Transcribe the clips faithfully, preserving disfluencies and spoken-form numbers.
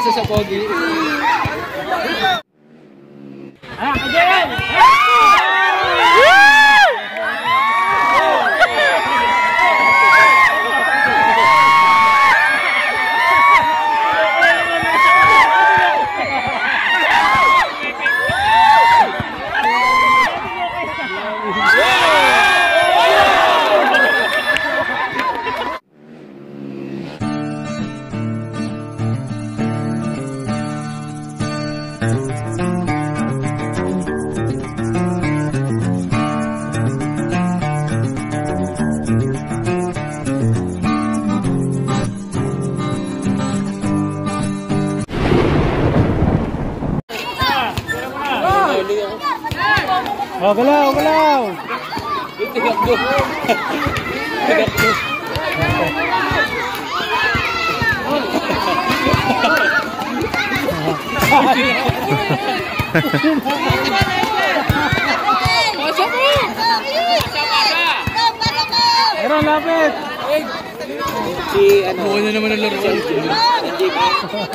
Ingasa sa pogi. Ah, again! Oh, galaw, galaw. Tigak ko. Tigak ko. Pasok mo! Meron, lapit. Si ano? Buwan na naman ang laro sa hindi ba?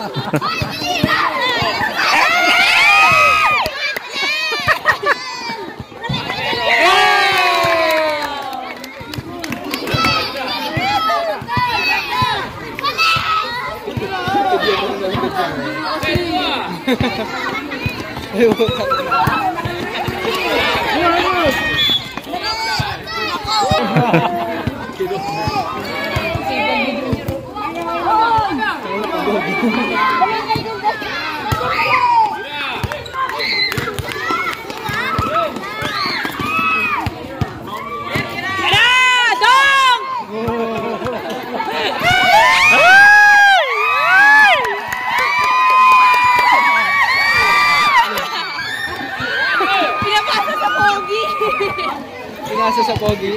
Ingasa sa pogi.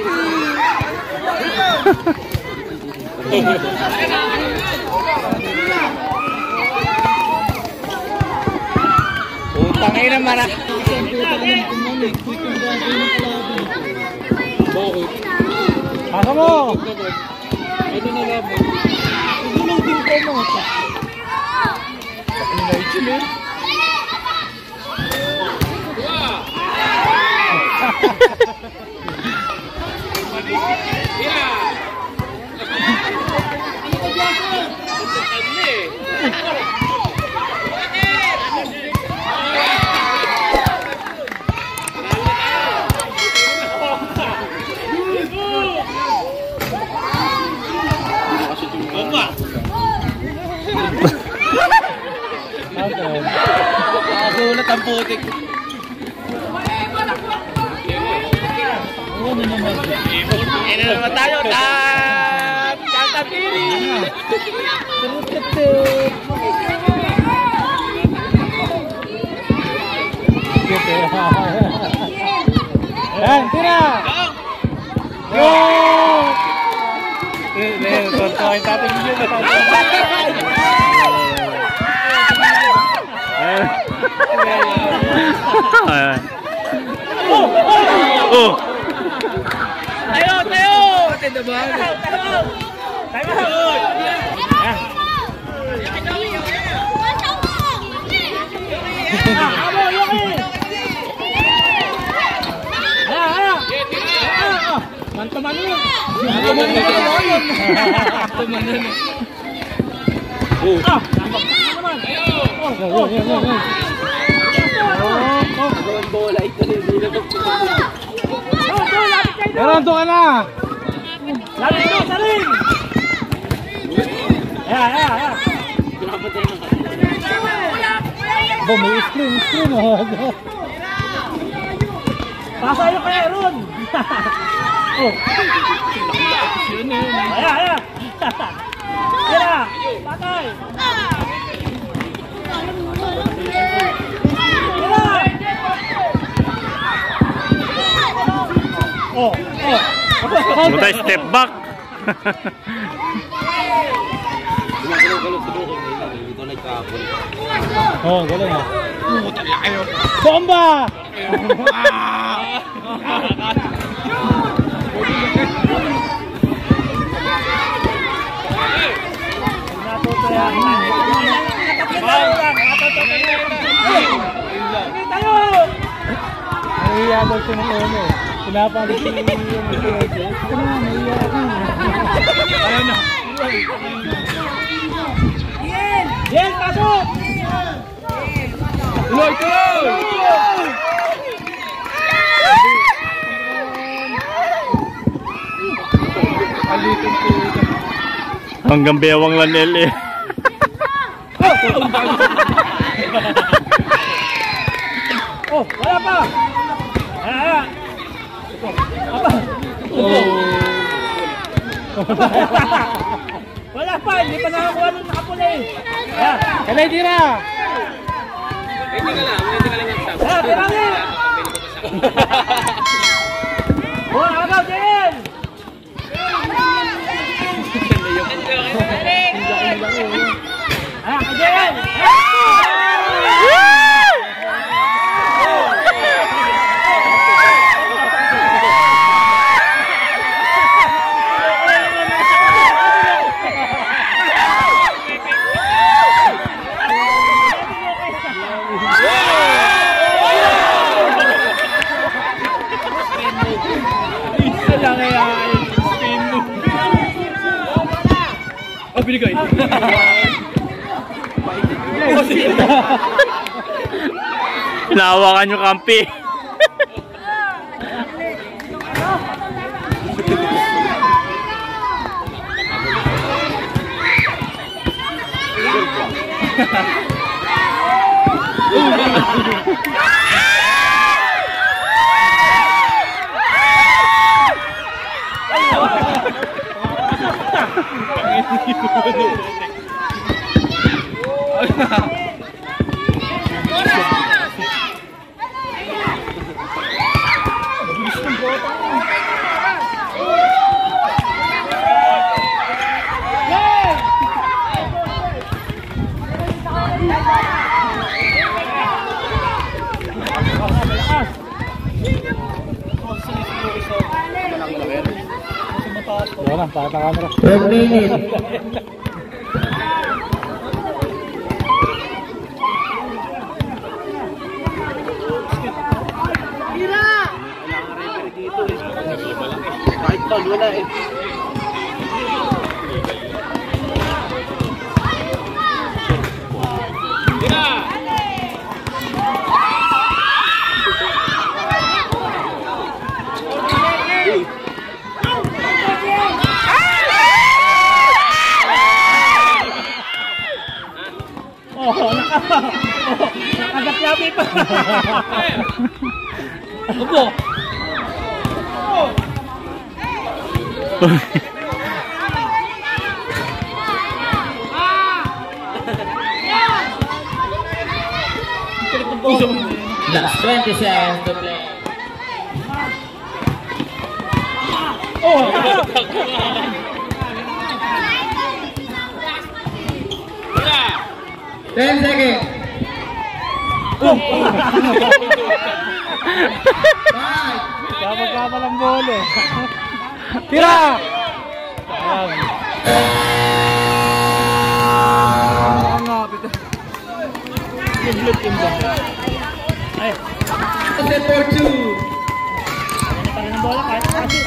Utang ay naman ah. Pasa mo. Ito na lang. Tulong din ko mo. Ano na ito eh? Nagulat ang putik. Oo, naman. Eh, na naman tayo. Tap! Tatapiri! Yan, tira! Go! Eh, kontuhin natin yun. Oh! Tayo! Tayo! Tinda ba? Tayo! Mantaman yun. Mantaman yun. Mantaman yun. Oh! Ah! Naman! Oh! Oh! Oh! Ang bola ito hindi na magpapalala. Meron doon ka na! Lari ito! Saling! Ayan! Ayan! Ayan! Bo, may screen! Screen! Pasa yun kaya Ron! Oh! Yun yun. Ayan! Ayan! Tira! Patay! Tira! Oh! Oh! Mutay step back. Gumagalaw-galaw sa doon. Ito nagkakapon. Oh, galing ah. Puta na kayo. Bomba! lang. Sige tayo. Nahiya daw siya ng uno eh. Pinapalit siya yung yung yung ito na, nahiya ka. Ayaw na. Yen! Yen, pasok! Tuloy, tuloy! Alitin po. Hanggang bewang lang L eh. Oh, wala pa! Ayan, ayan! Apa? Wala pa, hindi pa nakakuha nung nakapula eh. Ayan! Kalay tira! Hindi ka lang, hindi ka lang yung stop. Ayan, tira nga! Oh, agaw, Jen! Ayan, Jen! Oh, binigay. Hinahawakan yung kampi. Wala, pakita camera. twelve minutes. Kahit pa, wala eh. Oh, naka, oh, nakagatyabi pa. Opo. Last twenty seconds to play. Oh, ten seconds. Dapat ka palang bolo. Tira! Ayan. Ang ngapit. Nag-look yung ba? ay, Set for two. ano pa rin ang bola kahit kasi.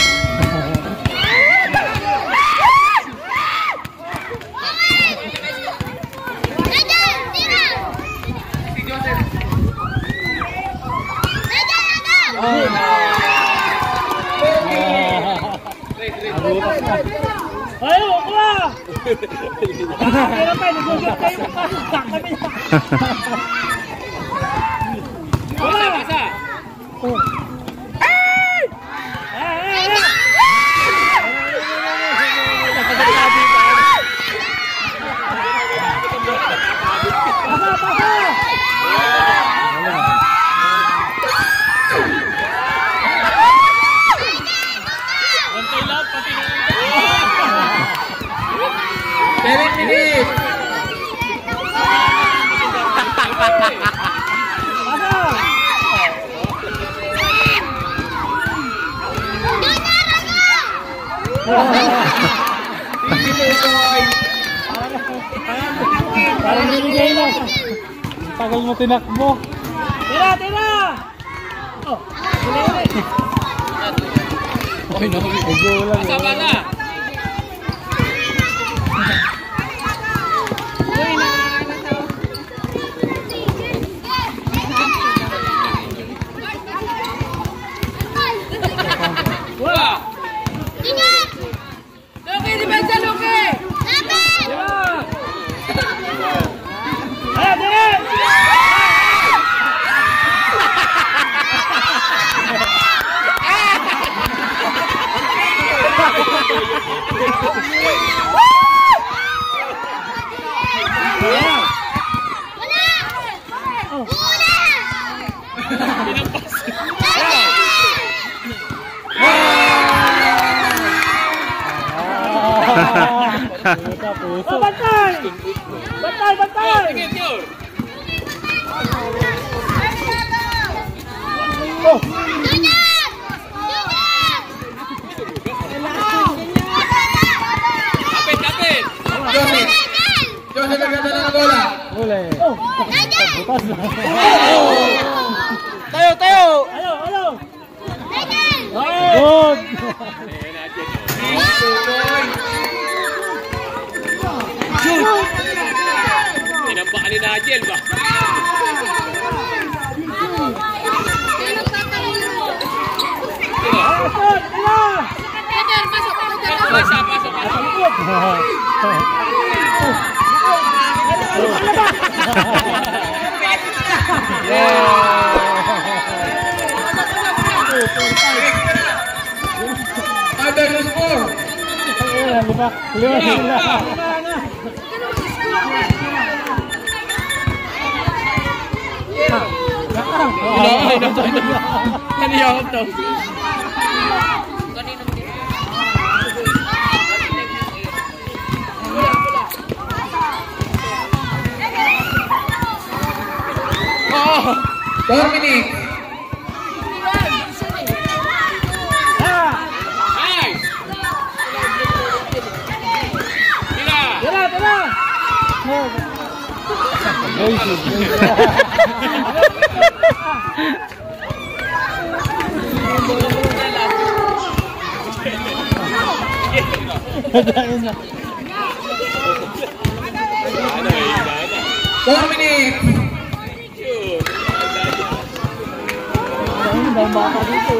Ay, wag ka! Pero pa, nag-ugot kayo pa. Kami na. Pasa, pasa! Ay! Ay! Ay! Pasa, pasa! Seven minutes. tagal mo tinakbo. Tira, tira! Oh, huli, huli. Okay na, okay. Medyo lang. Kasama na. Pusa, puso. Oh, bantay! Bantay, bantay! Oh! Kapit, kapit! Joseph. Joseph nagdadala ng bola. Uli. Oh! Butas na. Tayo, tayo! Ayaw, ayaw! Good! Tinambakan ni Nigel ba? Pasok! Ayaw! Pasok, pasok, pasok. Five versus four. Ayan, di ba? Lima sila. Naniyakap daw. Four minutes. Nice! Tira! Tira, tira! Basic, basic. Four minutes. Ang dami bata dito.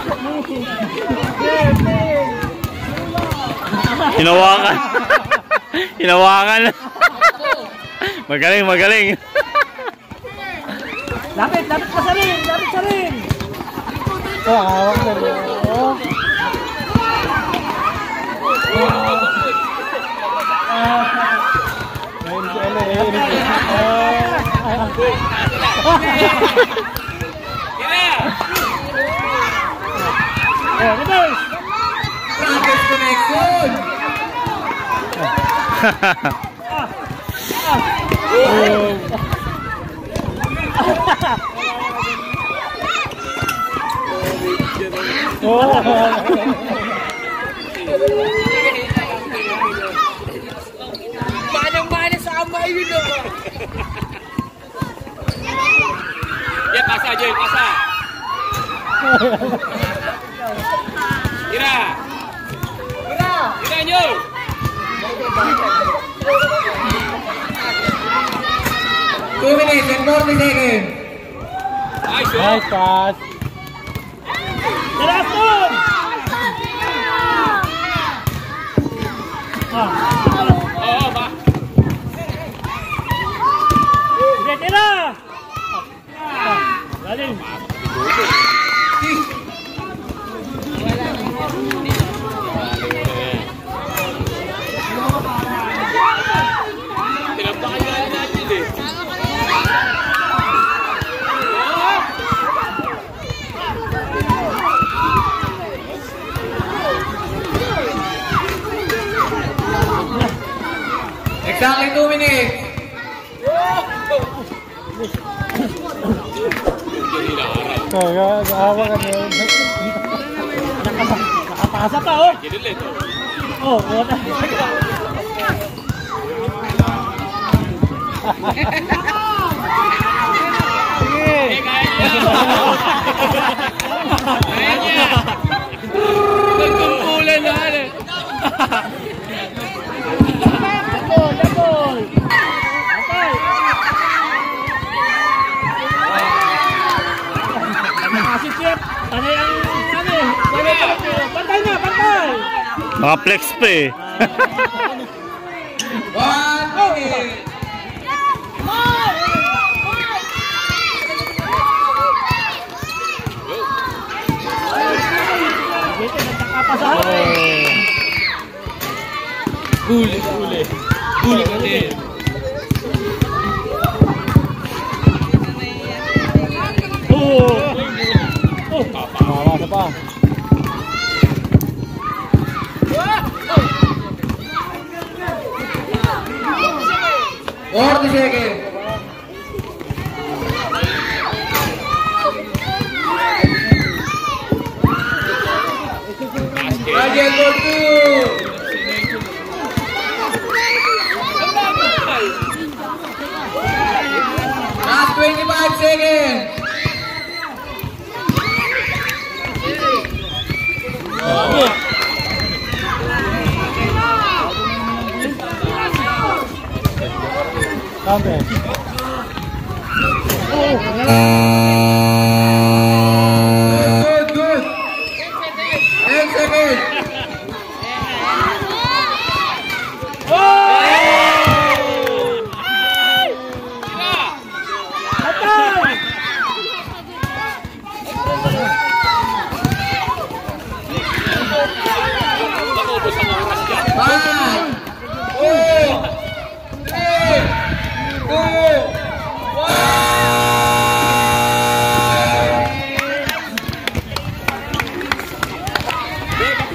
Hinawakan. Hinawakan. Magaling, magaling. Lapit, lapit pa sa ring! Lapit sa ring! Oh, hawak na rin. Oh. Ngayon si Ele, eh. Tira! Oh, reverse! Practice connection. Oh. Manang-mana sa amay yun o. Yan, pasa, Joy, pasa. Tira! Tira! Tira nyo! Two minutes and forty seconds. Nice, oh. Nice pass. Taraston! Ah. Oo, ba? Sige, tira! Ah, galing. Tinampakan nga natin eh. Exactly two minutes. Kaya, hawak ka na. Nakapasa pa, oh! Ginulit, oh. Oh, wala. Panay ang ano eh. Panay pa rin. Pantay na, pantay! Mga flex pa eh. One minute. Dito, nagkakapasahan eh. Huli, huli. Huli ka din. Oo. Oh. Mawasa pa. forty seconds. Radial for two. Last twenty-five seconds. Sampai. Good, good. ten seconds. Five, four, three, two, one.